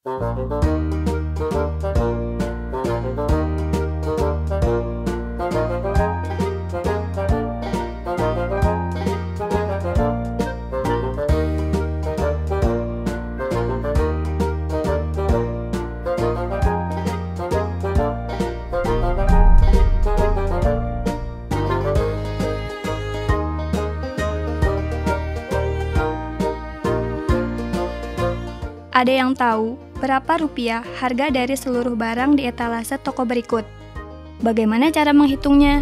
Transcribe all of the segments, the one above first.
Ada yang tahu berapa rupiah harga dari seluruh barang di etalase toko berikut? Bagaimana cara menghitungnya?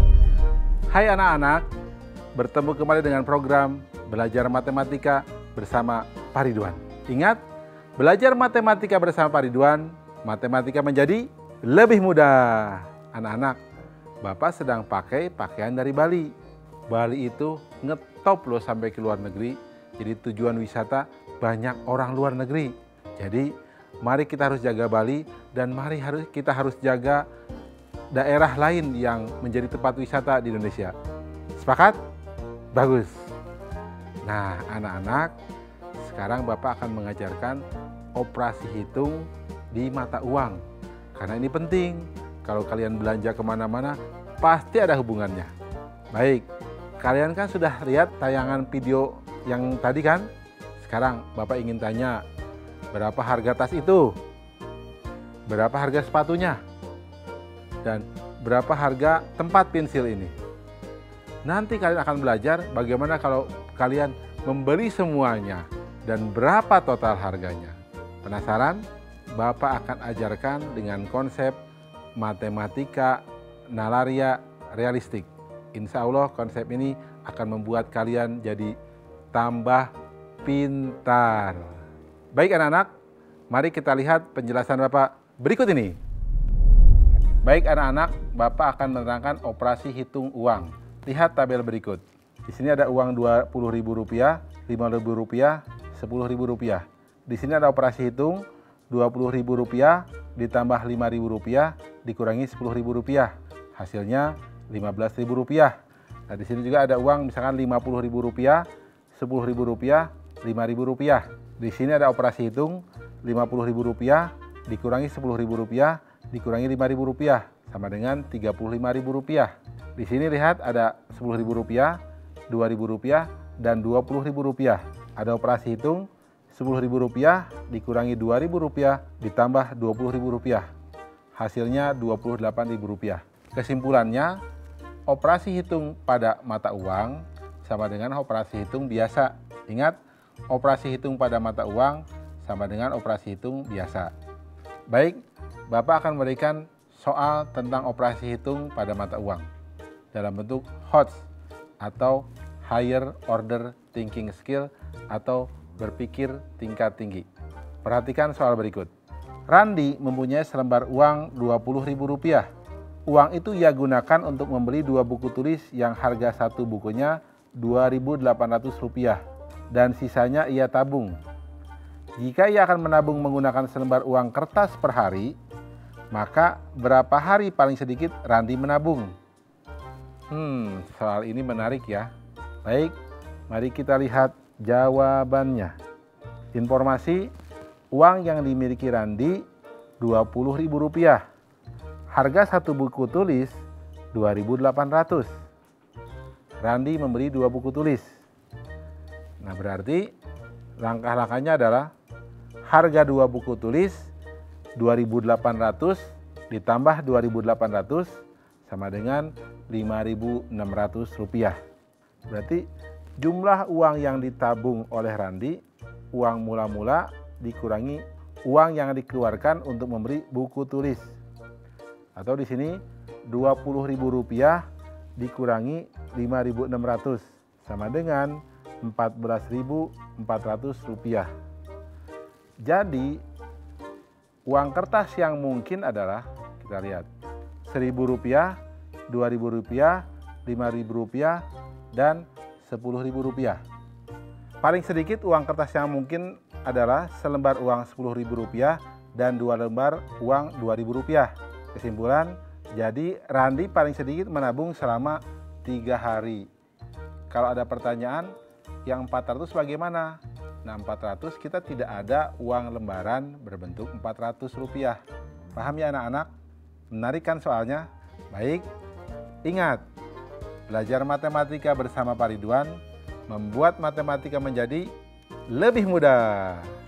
Hai anak-anak, bertemu kembali dengan program Belajar Matematika bersama Pak Ridwan. Ingat, belajar matematika bersama Pak Ridwan, matematika menjadi lebih mudah. Anak-anak, Bapak sedang pakai pakaian dari Bali. Bali itu ngetop loh sampai ke luar negeri, jadi tujuan wisata banyak orang luar negeri. Jadi mari kita harus jaga Bali dan mari kita harus jaga daerah lain yang menjadi tempat wisata di Indonesia. Sepakat? Bagus. Nah anak-anak, sekarang Bapak akan mengajarkan operasi hitung di mata uang. Karena ini penting, kalau kalian belanja kemana-mana pasti ada hubungannya. Baik, kalian kan sudah lihat tayangan video yang tadi kan? Sekarang Bapak ingin tanya, berapa harga tas itu? Berapa harga sepatunya? Dan berapa harga tempat pensil ini? Nanti kalian akan belajar bagaimana kalau kalian membeli semuanya dan berapa total harganya. Penasaran? Bapak akan ajarkan dengan konsep matematika nalaria realistik. Insya Allah konsep ini akan membuat kalian jadi tambah pintar. Baik anak-anak, mari kita lihat penjelasan Bapak berikut ini. Baik anak-anak, Bapak akan menerangkan operasi hitung uang. Lihat tabel berikut. Di sini ada uang Rp20.000, Rp5.000, Rp10.000. Di sini ada operasi hitung Rp20.000 ditambah Rp5.000 dikurangi Rp10.000. Hasilnya Rp15.000. Nah, di sini juga ada uang misalkan Rp50.000, Rp10.000, Rp5.000. Di sini ada operasi hitung Rp50.000 dikurangi Rp10.000 dikurangi Rp5.000 sama dengan Rp35.000. Di sini lihat ada Rp10.000, Rp2.000 dan Rp20.000. Ada operasi hitung Rp10.000 dikurangi Rp2.000 ditambah Rp20.000. Hasilnya Rp28.000. Kesimpulannya, operasi hitung pada mata uang sama dengan operasi hitung biasa. Ingat, operasi hitung pada mata uang sama dengan operasi hitung biasa. Baik, Bapak akan memberikan soal tentang operasi hitung pada mata uang dalam bentuk HOTS atau Higher Order Thinking Skill atau berpikir tingkat tinggi. Perhatikan soal berikut. Randi mempunyai selembar uang Rp20.000. Uang itu ia gunakan untuk membeli 2 buku tulis yang harga satu bukunya Rp2.800 dan sisanya ia tabung. Jika ia akan menabung menggunakan selembar uang kertas per hari, maka berapa hari paling sedikit Randi menabung? Soal ini menarik ya. Baik, mari kita lihat jawabannya. Informasi, uang yang dimiliki Randi Rp20.000. Harga satu buku tulis Rp2.800. Randi membeli 2 buku tulis. Nah berarti langkah-langkahnya adalah harga 2 buku tulis Rp2.800 ditambah Rp2.800 sama dengan Rp5.600. Berarti jumlah uang yang ditabung oleh Randi, uang mula-mula dikurangi uang yang dikeluarkan untuk membeli buku tulis. Atau di sini Rp20.000 dikurangi Rp5.600 sama dengan Rp14.400. Jadi uang kertas yang mungkin adalah, kita lihat, Rp1.000, Rp2.000, Rp5.000 dan Rp10.000. Paling sedikit uang kertas yang mungkin adalah selembar uang Rp10.000 dan 2 lembar uang Rp2.000. Kesimpulan, jadi Randi paling sedikit menabung selama 3 hari. Kalau ada pertanyaan, yang 400 bagaimana? Nah, 400 kita tidak ada uang lembaran berbentuk Rp400. Paham ya anak-anak? Menarik kan soalnya? Baik, ingat, belajar matematika bersama Pak Ridwan membuat matematika menjadi lebih mudah.